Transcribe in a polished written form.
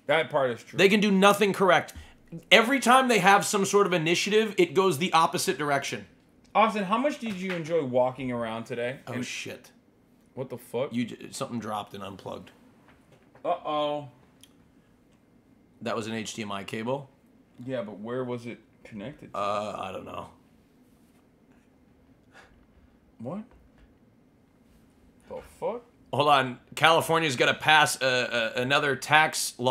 That part is true. They can do nothing correct. Every time they have some sort of initiative, it goes the opposite direction. Austin, how much did you enjoy walking around today? Oh, shit. What the fuck? Something dropped and unplugged. Uh-oh. That was an HDMI cable? Yeah, but where was it connected to? I don't know. What? The fuck? Hold on. California's got to pass another tax law.